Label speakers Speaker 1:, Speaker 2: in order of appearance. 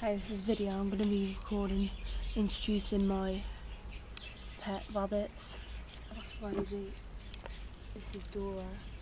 Speaker 1: Hi, this is video I'm going to be recording, introducing my pet rabbits. That's Rosie. This is Dora.